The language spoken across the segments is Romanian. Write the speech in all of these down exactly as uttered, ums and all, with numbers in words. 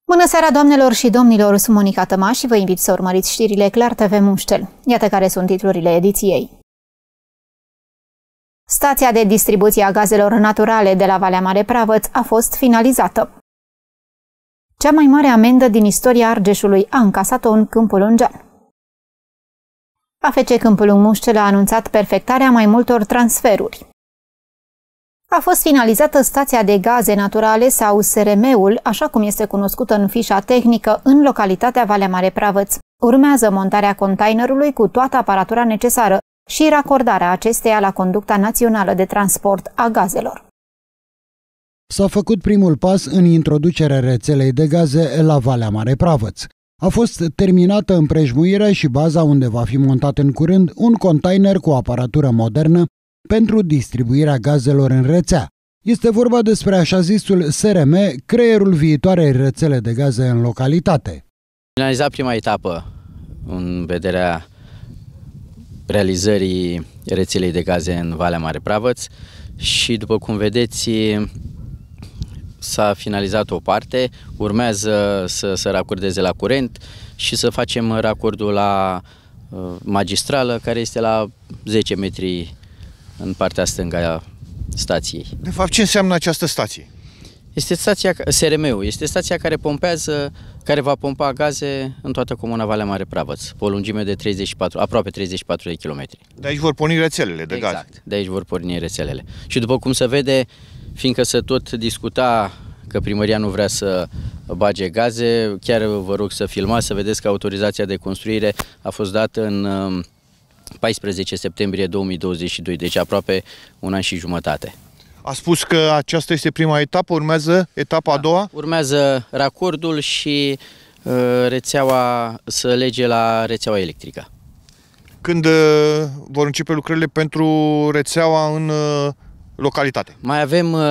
Bună seara, doamnelor și domnilor, sunt Monica Tămaș și vă invit să urmăriți știrile Clar T V Muștel. Iată care sunt titlurile ediției. Stația de distribuție a gazelor naturale de la Valea Mare Pravăț a fost finalizată. Cea mai mare amendă din istoria Argeșului a încasat-o în Câmpul Ungean. A F C Câmpul Lung Muștel a anunțat perfectarea mai multor transferuri. A fost finalizată stația de gaze naturale sau S R M-ul, așa cum este cunoscută în fișa tehnică, în localitatea Valea Mare Pravăț. Urmează montarea containerului cu toată aparatura necesară și racordarea acesteia la conducta națională de transport a gazelor. S-a făcut primul pas în introducerea rețelei de gaze la Valea Mare Pravăț. A fost terminată împrejmuirea și baza unde va fi montat în curând un container cu aparatură modernă pentru distribuirea gazelor în rețea. Este vorba despre așa zisul S R M, creierul viitoarei rețele de gaze în localitate. Finalizat prima etapă în vederea realizării rețelei de gaze în Valea Mare Pravăț și, după cum vedeți, s-a finalizat o parte, urmează să se racordeze la curent și să facem racordul la uh, magistrală, care este la zece metri în partea stângă a stației. De fapt, ce înseamnă această stație? Este stația S R M-ul, este stația care pompează, care va pompa gaze în toată comuna Valea Mare Pravăț, pe o lungime de treizeci și patru, aproape treizeci și patru de kilometri. De aici vor porni rețelele de exact, gaze. De aici vor porni rețelele. Și după cum se vede, fiindcă se tot discuta că primăria nu vrea să bage gaze, chiar vă rog să filmați, să vedeți că autorizația de construire a fost dată în paisprezece septembrie două mii douăzeci și doi, deci aproape un an și jumătate. A spus că aceasta este prima etapă, urmează etapa da, a doua? Urmează racordul și uh, rețeaua să lege la rețeaua electrică. Când uh, vor începe lucrările pentru rețeaua în uh, localitate? Mai avem uh,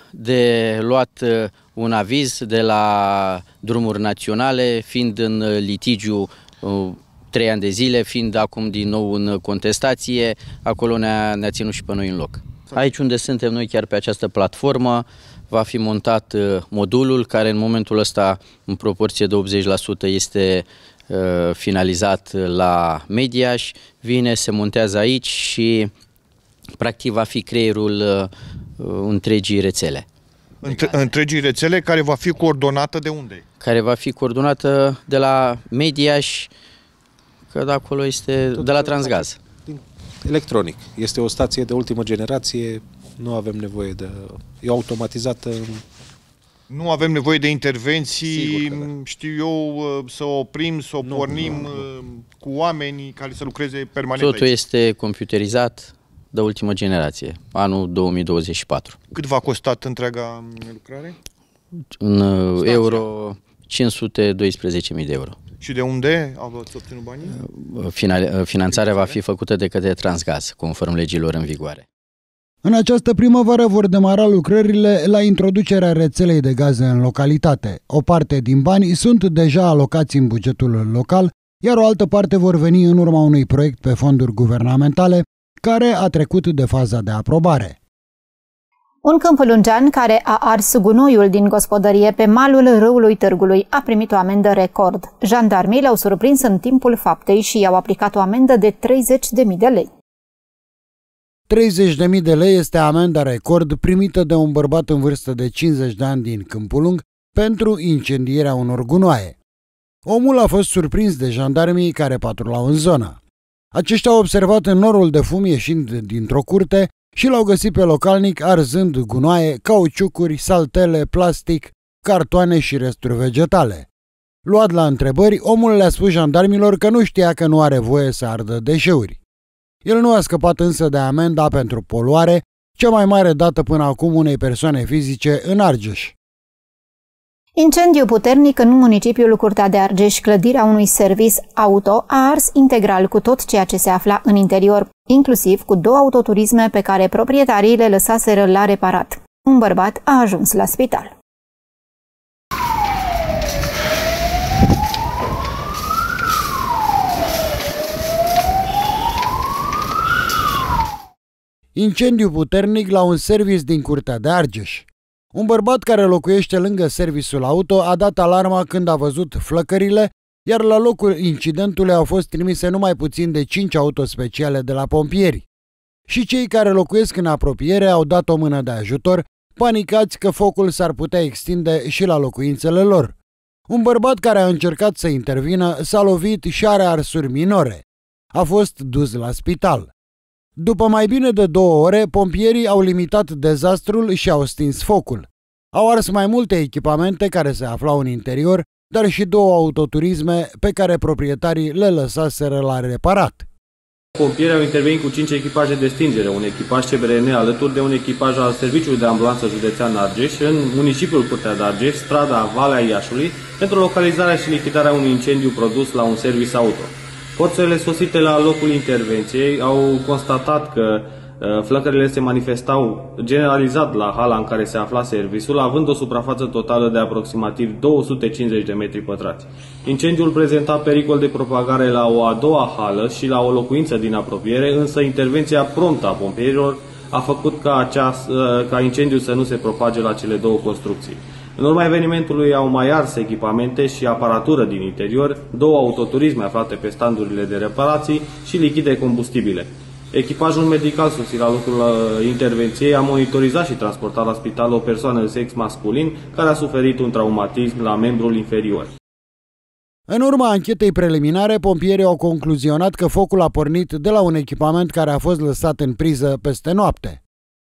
de luat uh, un aviz de la Drumuri Naționale, fiind în litigiu uh, trei ani de zile, fiind acum din nou în contestație, acolo ne-a ne-a ținut și pe noi în loc. Aici unde suntem noi, chiar pe această platformă, va fi montat modulul care în momentul ăsta, în proporție de optzeci la sută, este uh, finalizat la Mediaș, vine, se montează aici și practic va fi creierul uh, întregii rețele. Între, întregii rețele care va fi coordonată de unde? Care va fi coordonată de la Mediaș, că de acolo este, tot de la Transgaz. Electronic. Este o stație de ultimă generație, nu avem nevoie de... e automatizată. Nu avem nevoie de intervenții, da. știu eu, să o oprim, să o nu, pornim nu, nu. cu oamenii care să lucreze permanent. Totul aici este computerizat de ultimă generație, anul două mii douăzeci și patru. Cât v-a costat întreaga lucrare? În stația. euro, cinci sute doisprezece mii de euro. Și de unde ați obținut banii? Finanțarea va fi făcută de către Transgaz, conform legilor în vigoare. În această primăvară vor demara lucrările la introducerea rețelei de gaze în localitate. O parte din bani sunt deja alocați în bugetul local, iar o altă parte vor veni în urma unui proiect pe fonduri guvernamentale, care a trecut de faza de aprobare. Un câmpulungean care a ars gunoiul din gospodărie pe malul râului Târgului a primit o amendă record. Jandarmii l-au surprins în timpul faptei și i-au aplicat o amendă de treizeci de mii de lei. treizeci de mii de lei este amenda record primită de un bărbat în vârstă de cincizeci de ani din Câmpul Lung pentru incendierea unor gunoaie. Omul a fost surprins de jandarmii care patrulau în zonă. Aceștia au observat norul de fum ieșind dintr-o curte și l-au găsit pe localnic arzând gunoaie, cauciucuri, saltele, plastic, cartoane și resturi vegetale. Luat la întrebări, omul le-a spus jandarmilor că nu știa că nu are voie să ardă deșeuri. El nu a scăpat însă de amenda pentru poluare, cea mai mare dată până acum unei persoane fizice în Argeș. Incendiu puternic în municipiul Curtea de Argeș, clădirea unui servis auto a ars integral cu tot ceea ce se afla în interior, inclusiv cu două autoturisme pe care proprietarii le lăsaseră la reparat. Un bărbat a ajuns la spital. Incendiu puternic la un servis din Curtea de Argeș. Un bărbat care locuiește lângă serviciul auto a dat alarma când a văzut flăcările, iar la locul incidentului au fost trimise numai puțin de cinci autospeciale de la pompieri. Și cei care locuiesc în apropiere au dat o mână de ajutor, panicați că focul s-ar putea extinde și la locuințele lor. Un bărbat care a încercat să intervină s-a lovit și are arsuri minore. A fost dus la spital. După mai bine de două ore, pompierii au limitat dezastrul și au stins focul. Au ars mai multe echipamente care se aflau în interior, dar și două autoturisme pe care proprietarii le lăsaseră la reparat. Pompierii au intervenit cu cinci echipaje de stingere, un echipaj C B R N alături de un echipaj al Serviciului de Ambulanță Județean Argeș în municipiul Curtea de Argeș, strada Valea Iașului, pentru localizarea și lichidarea unui incendiu produs la un serviciu auto. Forțele sosite la locul intervenției au constatat că flăcările se manifestau generalizat la hala în care se afla serviciul, având o suprafață totală de aproximativ două sute cincizeci de metri pătrați. Incendiul prezenta pericol de propagare la o a doua hală și la o locuință din apropiere, însă intervenția promptă a pompierilor a făcut ca, aceast, ca incendiul să nu se propage la cele două construcții. În urma evenimentului au mai ars echipamente și aparatură din interior, două autoturisme aflate pe standurile de reparații și lichide combustibile. Echipajul medical sosit la locul intervenției a monitorizat și transportat la spital o persoană de sex masculin care a suferit un traumatism la membrul inferior. În urma anchetei preliminare, pompierii au concluzionat că focul a pornit de la un echipament care a fost lăsat în priză peste noapte.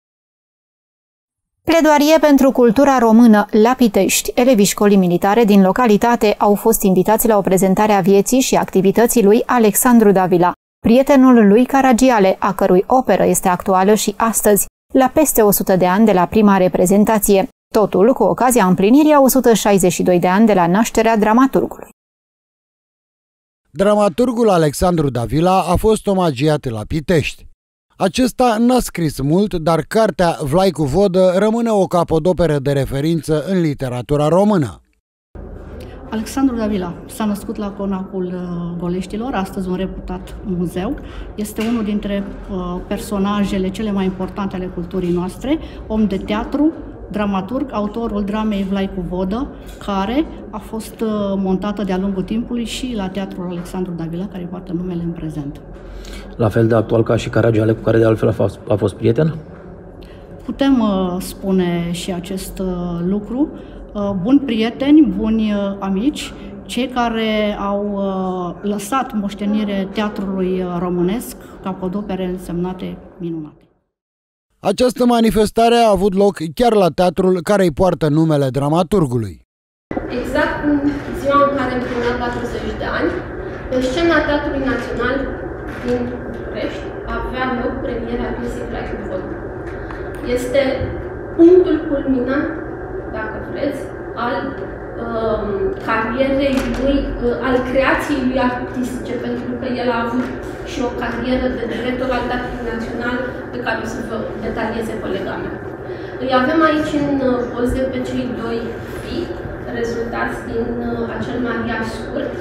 Pledoarie pentru cultura română la Pitești. Elevii școlii militare din localitate au fost invitați la o prezentare a vieții și activității lui Alexandru Davila, prietenul lui Caragiale, a cărui operă este actuală și astăzi, la peste o sută de ani de la prima reprezentație, totul cu ocazia împlinirii a o sută șaizeci și doi de ani de la nașterea dramaturgului. Dramaturgul Alexandru Davila a fost omagiat la Pitești. Acesta n-a scris mult, dar cartea Vlai cu vodă rămâne o capodoperă de referință în literatura română. Alexandru Davila s-a născut la Conacul Goleștilor, astăzi un reputat muzeu. Este unul dintre personajele cele mai importante ale culturii noastre, om de teatru, dramaturg, autorul dramei Vlai cu vodă, care a fost montată de-a lungul timpului și la Teatrul Alexandru Davila, care poartă numele în prezent. La fel de actual ca și Caragiale, cu care de altfel a fost, a fost prieten? Putem uh, spune și acest uh, lucru. Uh, buni prieteni, buni uh, amici, cei care au uh, lăsat moștenire teatrului românesc, capodopere însemnate minunate. Această manifestare a avut loc chiar la teatrul care îi poartă numele dramaturgului. Exact în ziua în care împlinea patruzeci de ani, pe scena Teatrului Național din București avea loc premiera piesei Vlai cu vodă. Este punctul culminant, dacă vreți, al um, carierei lui, uh, al creației lui artistice, pentru că el a avut și o carieră de director al Teatrului Național pe care o să vă detalieze colega mea. Îi avem aici în uh, poze pe cei doi fii, rezultați din uh, acel mariaj scurt.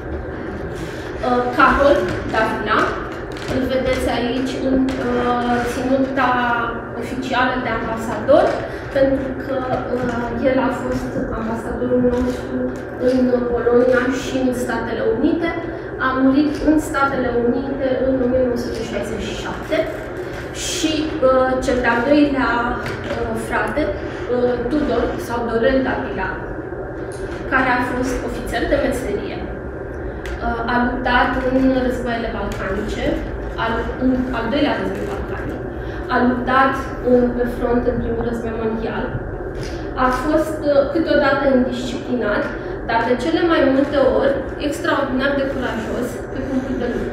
Uh, Carol Davila, îl vedeți aici în uh, ținuta oficială de ambasador, pentru că uh, el a fost ambasadorul nostru în Polonia și în Statele Unite. A murit în Statele Unite în o mie nouă sute șaizeci și șapte și uh, cel de-al doilea uh, frate, uh, Tudor sau Dorel Davila, care a fost ofițer de meserie, a luptat în războaiele balcanice, al, în al doilea război balcanic, a luptat în, pe front în primul război mondial, a fost câteodată indisciplinat, dar de cele mai multe ori extraordinar de curajos pe punctul de lucru.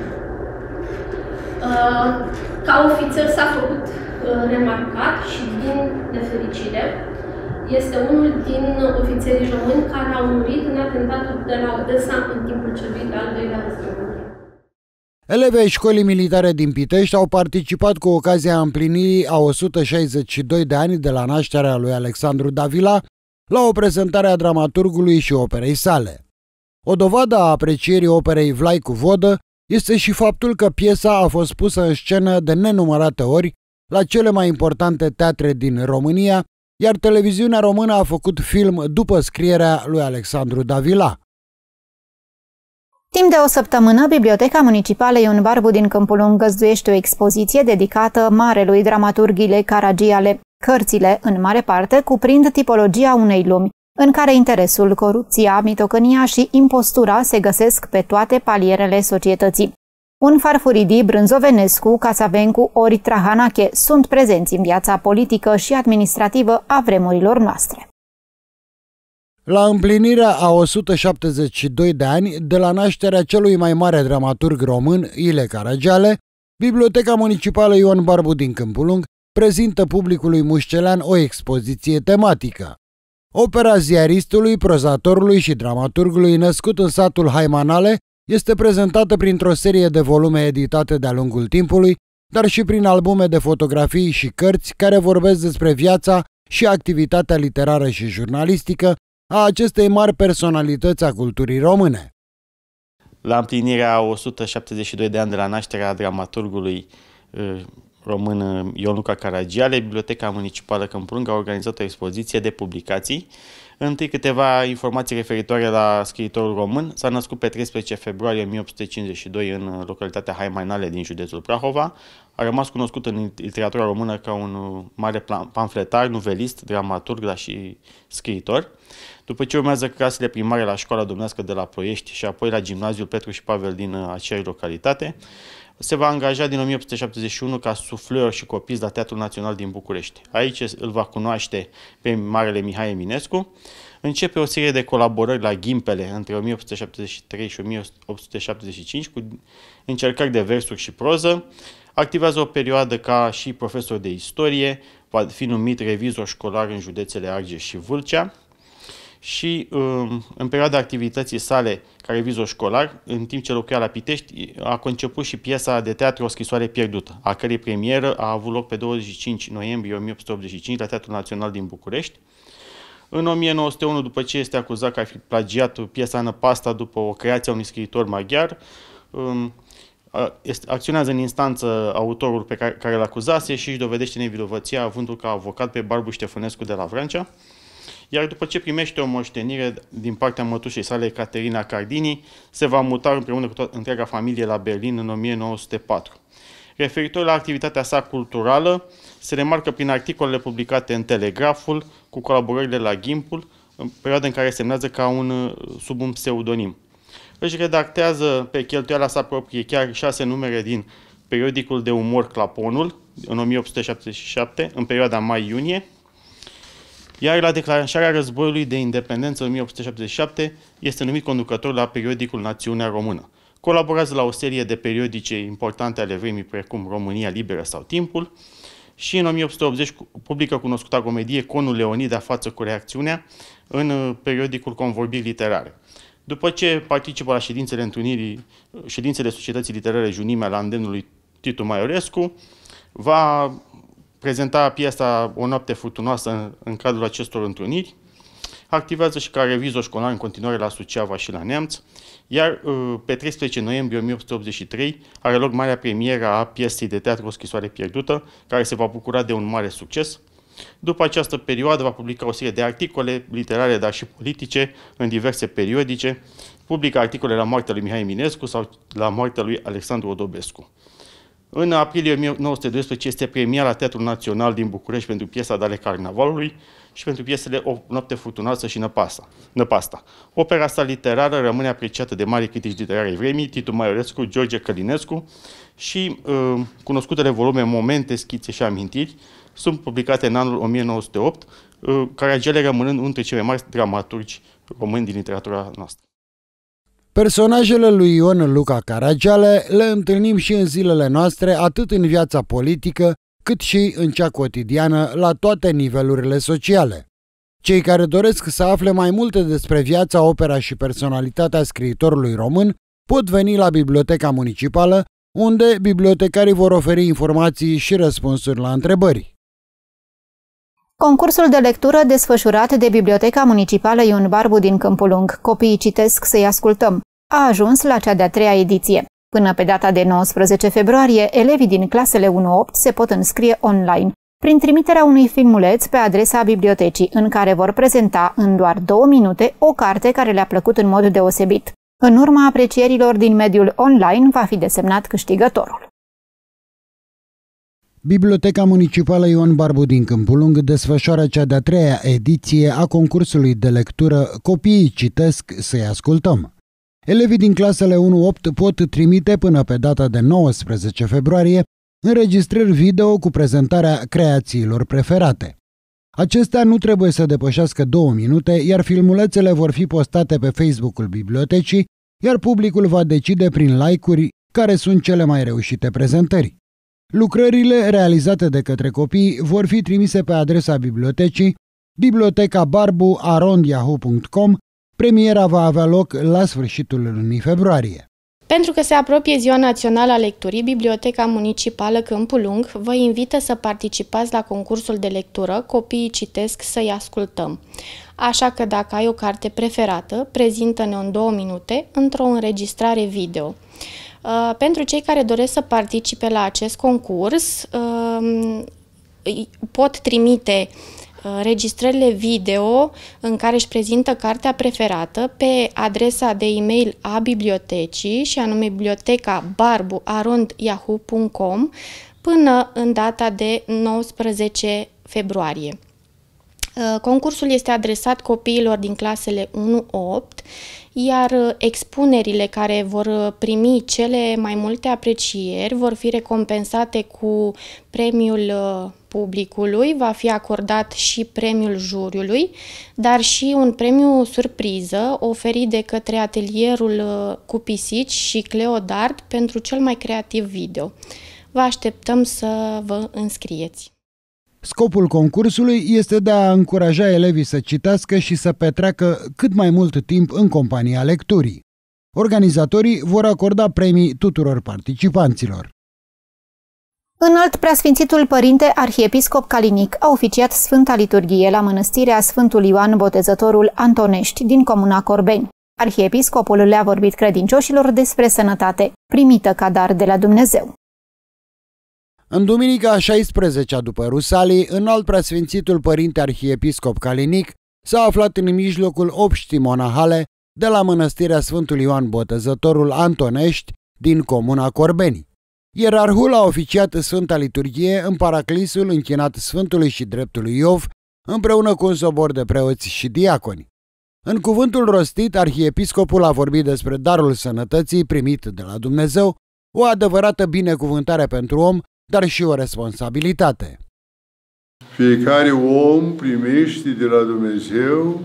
Ca ofițer s-a făcut remarcat și din nefericire este unul din ofițerii români care au murit în atentatul de la Odessa în timpul celui de-al doilea război mondial. Elevii școlii militare din Pitești au participat cu ocazia împlinirii a o sută șaizeci și doi de ani de la nașterea lui Alexandru Davila la o prezentare a dramaturgului și operei sale. O dovadă a aprecierii operei Vlai cu vodă este și faptul că piesa a fost pusă în scenă de nenumărate ori la cele mai importante teatre din România, iar televiziunea română a făcut film după scrierea lui Alexandru Davila. Timp de o săptămână, Biblioteca Municipală Ion Barbu din Câmpul Lung găzduiește o expoziție dedicată marelui dramaturg Ile Caragiale. Cărțile, în mare parte, cuprind tipologia unei lumi, în care interesul, corupția, mitocănia și impostura se găsesc pe toate palierele societății. Un Farfuridii, Brânzovenescu, Casavencu ori Trahanache sunt prezenți în viața politică și administrativă a vremurilor noastre. La împlinirea a o sută șaptezeci și doi de ani de la nașterea celui mai mare dramaturg român, Ile Caragiale, Biblioteca Municipală Ion Barbu din Câmpul Lung prezintă publicului mușcelean o expoziție tematică. Opera ziaristului, prozatorului și dramaturgului născut în satul Haimanale este prezentată printr-o serie de volume editate de-a lungul timpului, dar și prin albume de fotografii și cărți care vorbesc despre viața și activitatea literară și jurnalistică a acestei mari personalități a culturii române. La împlinirea a o sută șaptezeci și doi de ani de la nașterea dramaturgului român Ion Luca Caragiale, Biblioteca Municipală Câmpul Lung a organizat o expoziție de publicații. Întâi câteva informații referitoare la scriitorul român. S-a născut pe treisprezece februarie o mie opt sute cincizeci și doi în localitatea Haimanale din județul Prahova. A rămas cunoscut în literatura română ca un mare pamfletar, nuvelist, dramaturg, dar și scriitor. După ce urmează clasele primare la școala domnească de la Ploiești și apoi la gimnaziul Petru și Pavel din aceeași localitate, se va angaja din o mie opt sute șaptezeci și unu ca sufleur și copist la Teatrul Național din București. Aici îl va cunoaște pe marele Mihai Eminescu. Începe o serie de colaborări la Ghimpele între o mie opt sute șaptezeci și trei și o mie opt sute șaptezeci și cinci cu încercări de versuri și proză. Activează o perioadă ca și profesor de istorie, va fi numit revizor școlar în județele Argeș și Vâlcea. Și în perioada activității sale ca revizor școlar, în timp ce locuia la Pitești, a conceput și piesa de teatru O scrisoare pierdută, a cărei premieră a avut loc pe douăzeci și cinci noiembrie o mie opt sute optzeci și cinci la Teatrul Național din București. În o mie nouă sute unu, după ce este acuzat că ar fi plagiat piesa Năpasta după o creație a unui scriitor maghiar, acționează în instanță autorul pe care, care îl acuzase și își dovedește nevinovăția, avându-l ca avocat pe Barbu Ștefănescu de la Vrancea. Iar după ce primește o moștenire din partea mătușei sale, Caterina Cardini, se va muta împreună cu toată întreaga familie la Berlin în o mie nouă sute patru. Referitor la activitatea sa culturală, se remarcă prin articolele publicate în Telegraful, cu colaborările la Ghimpul, în perioada în care semnează ca un, sub un pseudonim. Își redactează pe cheltuiala sa proprie chiar șase numere din periodicul de umor Claponul, în o mie opt sute șaptezeci și șapte, în perioada mai-iunie, iar la declanșarea războiului de independență în o mie opt sute șaptezeci și șapte este numit conducător la periodicul Națiunea Română. Colaborează la o serie de periodice importante ale vremii, precum România Liberă sau Timpul, și în o mie opt sute optzeci publică cunoscuta comedie Conul Leonida față cu reacțiunea în periodicul Convorbiri Literare. După ce participă la ședințele întâlnirii, ședințele Societății Literare Junimea la îndemnul lui Titu Maiorescu, va prezenta piesa O noapte furtunoasă în, în cadrul acestor întâlniri. Activează și ca revizor școlar în continuare la Suceava și la Neamț, iar pe treisprezece noiembrie o mie opt sute optzeci și trei are loc marea premieră a piesei de teatru O scrisoare pierdută, care se va bucura de un mare succes. După această perioadă va publica o serie de articole literare, dar și politice, în diverse periodice. Publică articole la moartea lui Mihai Eminescu sau la moartea lui Alexandru Odobescu. În aprilie o mie nouă sute doisprezece este premiat la Teatrul Național din București pentru piesa Dale Carnavalului și pentru piesele O noapte furtunoasă și Năpasta. Năpasta. Opera sa literară rămâne apreciată de mari critici literari ai vremii, Titu Maiorescu, George Călinescu și uh, cunoscutele volume Momente, schițe și amintiri sunt publicate în anul o mie nouă sute opt, uh, Caragiale rămânând unul dintre cei mai mari dramaturgi români din literatura noastră. Personajele lui Ion Luca Caragiale le întâlnim și în zilele noastre, atât în viața politică, cât și în cea cotidiană, la toate nivelurile sociale. Cei care doresc să afle mai multe despre viața, opera și personalitatea scriitorului român pot veni la Biblioteca Municipală, unde bibliotecarii vor oferi informații și răspunsuri la întrebări. Concursul de lectură desfășurat de Biblioteca Municipală Ion Barbu din Câmpul Lung, Copiii citesc, să-i ascultăm, a ajuns la cea de-a treia ediție. Până pe data de nouăsprezece februarie, elevii din clasele unu opt se pot înscrie online. prin trimiterea unui filmuleț pe adresa bibliotecii, în care vor prezenta în doar două minute o carte care le-a plăcut în mod deosebit. În urma aprecierilor din mediul online va fi desemnat câștigătorul. Biblioteca Municipală Ioan Barbu din Câmpul Lung desfășoară cea de-a treia ediție a concursului de lectură Copiii citesc, să-i ascultăm. Elevii din clasele unu opt pot trimite până pe data de nouăsprezece februarie înregistrări video cu prezentarea creațiilor preferate. Acestea nu trebuie să depășească două minute, iar filmulețele vor fi postate pe Facebook-ul bibliotecii, iar publicul va decide prin like-uri care sunt cele mai reușite prezentări. Lucrările realizate de către copii vor fi trimise pe adresa bibliotecii biblioteca barbu arond yahoo punct com. Premiera va avea loc la sfârșitul lunii februarie. Pentru că se apropie Ziua Națională a Lecturii, Biblioteca Municipală Câmpul Lung vă invită să participați la concursul de lectură Copiii citesc, să-i ascultăm. Așa că dacă ai o carte preferată, prezintă-ne în două minute într-o înregistrare video. Pentru cei care doresc să participe la acest concurs, pot trimite registrările video în care își prezintă cartea preferată pe adresa de e-mail a bibliotecii, și anume biblioteca barbu arond yahoo punct com, până în data de nouăsprezece februarie. Concursul este adresat copiilor din clasele unu opt, iar expunerile care vor primi cele mai multe aprecieri vor fi recompensate cu premiul publicului, va fi acordat și premiul juriului, dar și un premiu surpriză oferit de către atelierul cu pisici și Cleodard pentru cel mai creativ video. Vă așteptăm să vă înscrieți! Scopul concursului este de a încuraja elevii să citească și să petreacă cât mai mult timp în compania lecturii. Organizatorii vor acorda premii tuturor participanților. Înalt Preasfințitul Părinte Arhiepiscop Calinic a oficiat Sfânta Liturghie la Mănăstirea Sfântul Ioan Botezătorul Antonești din comuna Corbeni. Arhiepiscopul le-a vorbit credincioșilor despre sănătate, primită ca dar de la Dumnezeu. În duminica a șaisprezecea după Rusalii, Înalt Preasfințitul Părinte Arhiepiscop Calinic s-a aflat în mijlocul obștii monahale de la Mănăstirea Sfântul Ioan Botezătorul Antonești din comuna Corbeni. Ierarhul a oficiat Sfânta Liturghie în paraclisul închinat Sfântului și Dreptului Iov, împreună cu un sobor de preoți și diaconi. În cuvântul rostit, arhiepiscopul a vorbit despre darul sănătății primit de la Dumnezeu, o adevărată binecuvântare pentru om, dar și o responsabilitate. Fiecare om primește de la Dumnezeu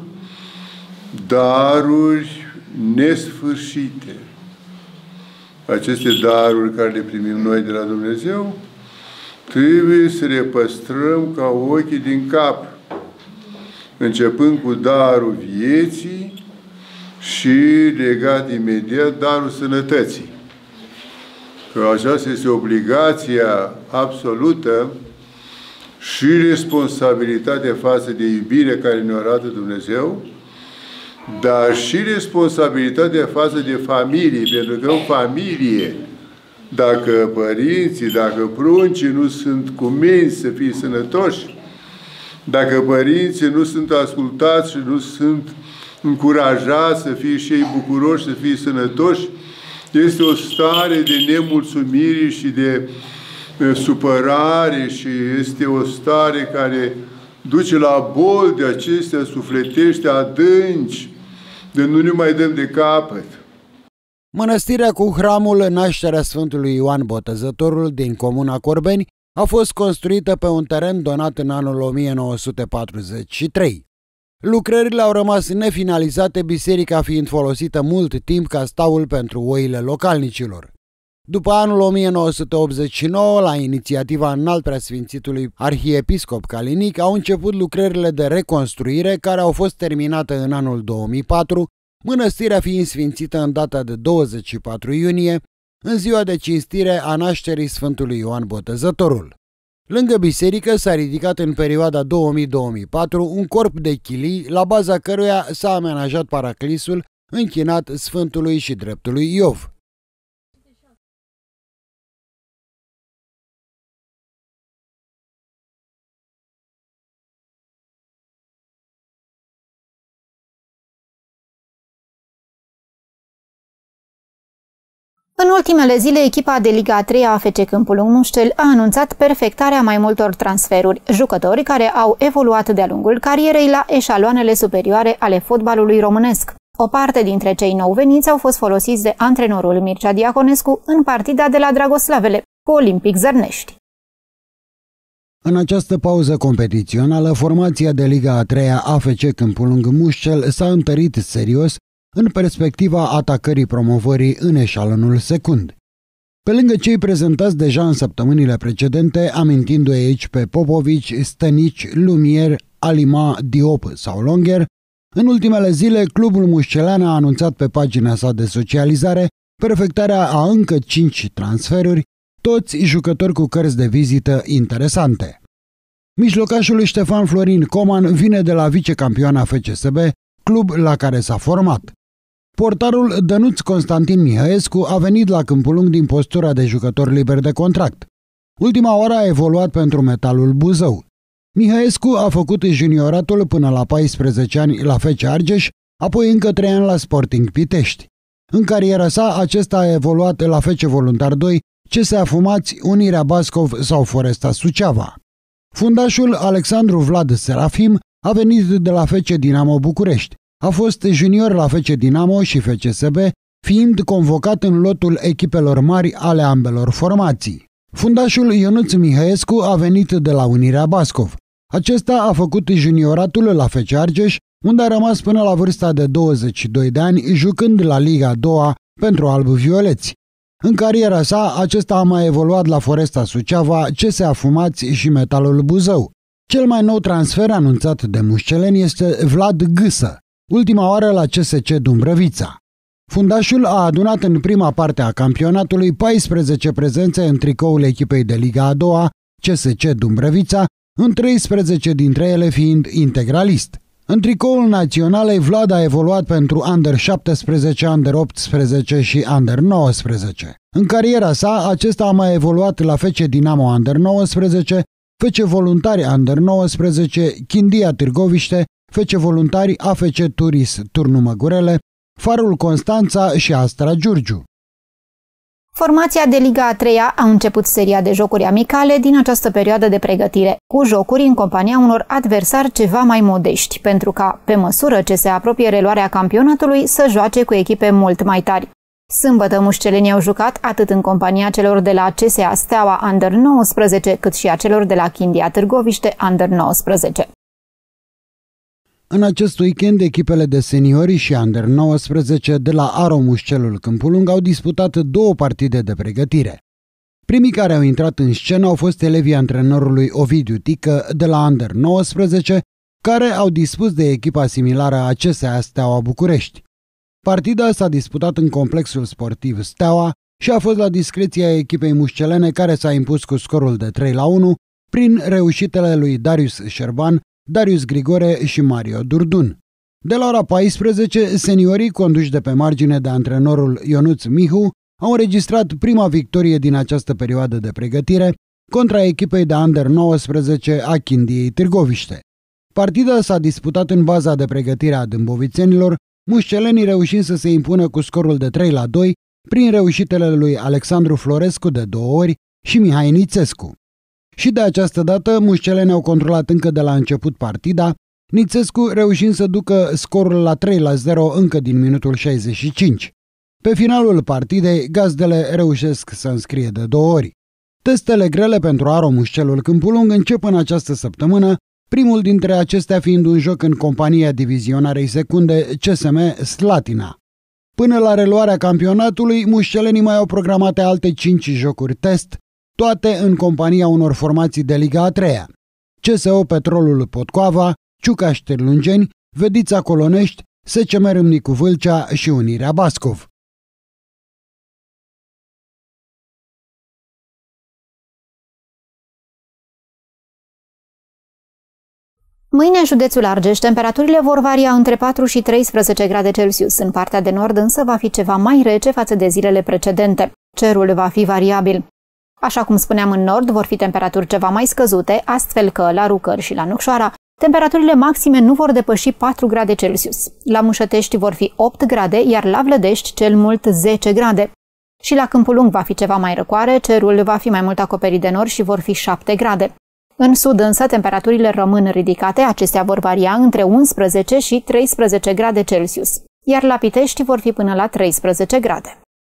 daruri nesfârșite. Aceste daruri care le primim noi de la Dumnezeu trebuie să le păstrăm ca ochii din cap, începând cu darul vieții și legat imediat darul sănătății. Că aceasta este obligația absolută și responsabilitatea față de iubirea care ne arată Dumnezeu, dar și responsabilitatea față de familie, pentru că în familie, dacă părinții, dacă pruncii nu sunt cuminți să fie sănătoși, dacă părinții nu sunt ascultați și nu sunt încurajați să fie și ei bucuroși, să fie sănătoși, este o stare de nemulțumire și de supărare și este o stare care duce la boli de acestea sufletești adânci, de nu ne mai dăm de capăt. Mănăstirea cu hramul Nașterea Sfântului Ioan Botezătorul din comuna Corbeni a fost construită pe un teren donat în anul o mie nouă sute patruzeci și trei. Lucrările au rămas nefinalizate, biserica fiind folosită mult timp ca staul pentru oile localnicilor. După anul o mie nouă sute optzeci și nouă, la inițiativa Înalt Preasfințitului Arhiepiscop Calinic, au început lucrările de reconstruire, care au fost terminate în anul două mii patru, mănăstirea fiind sfințită în data de douăzeci și patru iunie, în ziua de cinstire a nașterii Sfântului Ioan Botezătorul. Lângă biserică s-a ridicat în perioada două mii - două mii patru un corp de chilii, la baza căruia s-a amenajat paraclisul închinat Sfântului și Dreptului Iov. În ultimele zile, echipa de Liga a treia A F C Câmpul Lung Mușcel a anunțat perfectarea mai multor transferuri, jucători care au evoluat de-a lungul carierei la eșaloanele superioare ale fotbalului românesc. O parte dintre cei nou veniți au fost folosiți de antrenorul Mircea Diaconescu în partida de la Dragoslavele cu Olimpic Zărnești. În această pauză competițională, formația de Liga a treia A F C Câmpul Lung Mușcel s-a întărit serios în perspectiva atacării promovării în eșalonul secund. Pe lângă cei prezentați deja în săptămânile precedente, amintindu-i aici pe Popovici, Stănici, Lumier, Alima, Diop sau Longer, în ultimele zile clubul mușcelean a anunțat pe pagina sa de socializare perfectarea a încă cinci transferuri, toți jucători cu cărți de vizită interesante. Mijlocașul Ștefan Florin Coman vine de la vicecampioana F C S B, club la care s-a format. Portarul Dănuț Constantin Mihăescu a venit la Câmpul Lung din postura de jucător liber de contract. Ultima oară a evoluat pentru Metalul Buzău. Mihăescu a făcut junioratul până la paisprezece ani la F C Argeș, apoi încă trei ani la Sporting Pitești. În cariera sa, acesta a evoluat la F C Voluntar doi, C S A Fumați, Unirea Bascov sau Foresta Suceava. Fundașul Alexandru Vlad Serafim a venit de la F C Dinamo București. A fost junior la F C Dinamo și F C S B, fiind convocat în lotul echipelor mari ale ambelor formații. Fundașul Ionuț Mihăescu a venit de la Unirea Bascov. Acesta a făcut junioratul la F C Argeș, unde a rămas până la vârsta de douăzeci și doi de ani, jucând la Liga a doua pentru alb-violeți. În cariera sa, acesta a mai evoluat la Foresta Suceava, C S A Fumați și Metalul Buzău. Cel mai nou transfer anunțat de mușceleni este Vlad Gâsă, ultima oară la C S C Dumbrăvița. Fundașul a adunat în prima parte a campionatului paisprezece prezențe în tricoul echipei de Liga a doua, C S C Dumbrăvița, în treisprezece dintre ele fiind integralist. În tricoul naționalei, Vlad a evoluat pentru Under șaptesprezece, Under optsprezece și Under nouăsprezece. În cariera sa, acesta a mai evoluat la F C Dinamo Under nouăsprezece, F C Voluntari Under nouăsprezece, Chindia Târgoviște, F C Voluntari, A F C Turis Turnu Măgurele, Farul Constanța și Astra Giurgiu. Formația de Liga a treia a început seria de jocuri amicale din această perioadă de pregătire, cu jocuri în compania unor adversari ceva mai modești, pentru ca, pe măsură ce se apropie reluarea campionatului, să joace cu echipe mult mai tari. Sâmbătă, mușcelenii au jucat atât în compania celor de la C S A Steaua Under nouăsprezece, cât și a celor de la Chindia Târgoviște Under nouăsprezece. În acest weekend, echipele de seniori și Under nouăsprezece de la Aro Mușcelul Câmpul Lung au disputat două partide de pregătire. Primii care au intrat în scenă au fost elevii antrenorului Ovidiu Tică de la Under nouăsprezece, care au dispus de echipa similară a C S A Steaua București. Partida s-a disputat în complexul sportiv Steaua și a fost la discreția echipei mușcelene, care s-a impus cu scorul de trei la unu prin reușitele lui Darius Șerban, Darius Grigore și Mario Durdun. De la ora paisprezece, seniorii, conduși de pe margine de antrenorul Ionuț Mihu, au înregistrat prima victorie din această perioadă de pregătire contra echipei de Under nouăsprezece a Chindiei Târgoviște. Partida s-a disputat în baza de pregătire a dâmbovițenilor, mușcelenii reușind să se impună cu scorul de trei la doi prin reușitele lui Alexandru Florescu de două ori și Mihai Nițescu. Și de această dată, mușcelenii au controlat încă de la început partida, Nițescu reușind să ducă scorul la trei la zero încă din minutul șaizeci și cinci. Pe finalul partidei, gazdele reușesc să înscrie de două ori. Testele grele pentru Aro Mușcelul Câmpul Lung încep în această săptămână, primul dintre acestea fiind un joc în compania divizionarei secunde C S M Slatina. Până la reluarea campionatului, mușcelenii mai au programate alte cinci jocuri test, toate în compania unor formații de Liga a treia. C S O Petrolul Potcoava, Ciucaș Târlungeni, Vedița Colonești, S C M Râmnicu Vâlcea și Unirea Bascov. Mâine, în județul Argeș, temperaturile vor varia între patru și treisprezece grade Celsius. În partea de nord însă va fi ceva mai rece față de zilele precedente. Cerul va fi variabil. Așa cum spuneam, în nord vor fi temperaturi ceva mai scăzute, astfel că la Rucări și la Nucșoara temperaturile maxime nu vor depăși patru grade Celsius. La Mușătești vor fi opt grade, iar la Vlădești cel mult zece grade. Și la Câmpul Lung va fi ceva mai răcoare, cerul va fi mai mult acoperit de nori și vor fi șapte grade. În sud însă temperaturile rămân ridicate, acestea vor varia între unsprezece și treisprezece grade Celsius, iar la Pitești vor fi până la treisprezece grade.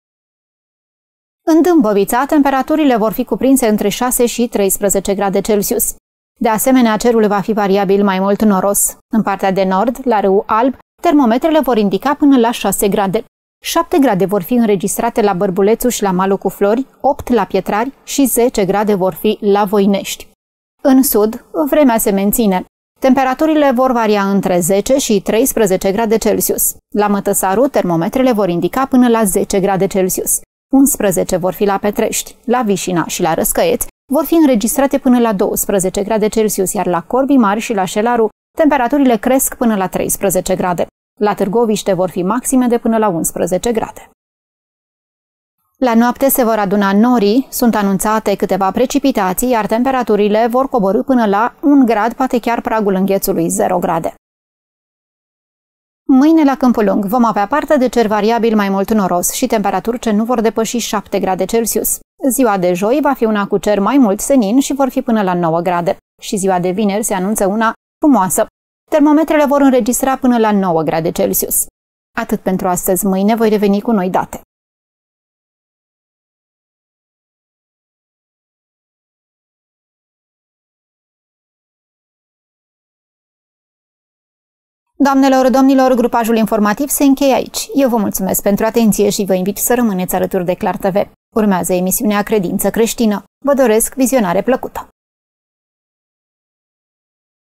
În Dâmbovița, temperaturile vor fi cuprinse între șase și treisprezece grade Celsius. De asemenea, cerul va fi variabil mai mult noros. În partea de nord, la Râul Alb, termometrele vor indica până la șase grade. șapte grade vor fi înregistrate la Bărbulețu și la Malul cu Flori, opt la Pietrari și zece grade vor fi la Voinești. În sud, vremea se menține. Temperaturile vor varia între zece și treisprezece grade Celsius. La Mătăsaru, termometrele vor indica până la zece grade Celsius. unsprezece vor fi la Petrești, la Vișina și la Răscăieți vor fi înregistrate până la douăsprezece grade Celsius, iar la Corbii Mari și la Șelaru temperaturile cresc până la treisprezece grade. La Târgoviște vor fi maxime de până la unsprezece grade. La noapte se vor aduna norii, sunt anunțate câteva precipitații, iar temperaturile vor coborî până la un grad, poate chiar pragul înghețului zero grade. Mâine la Câmpul Lung vom avea parte de cer variabil mai mult noros și temperaturi ce nu vor depăși șapte grade Celsius. Ziua de joi va fi una cu cer mai mult senin și vor fi până la nouă grade. Și ziua de vineri se anunță una frumoasă. Termometrele vor înregistra până la nouă grade Celsius. Atât pentru astăzi, mâine voi reveni cu noi date. Doamnelor, domnilor, grupajul informativ se încheie aici. Eu vă mulțumesc pentru atenție și vă invit să rămâneți alături de Clar T V. Urmează emisiunea Credință Creștină. Vă doresc vizionare plăcută!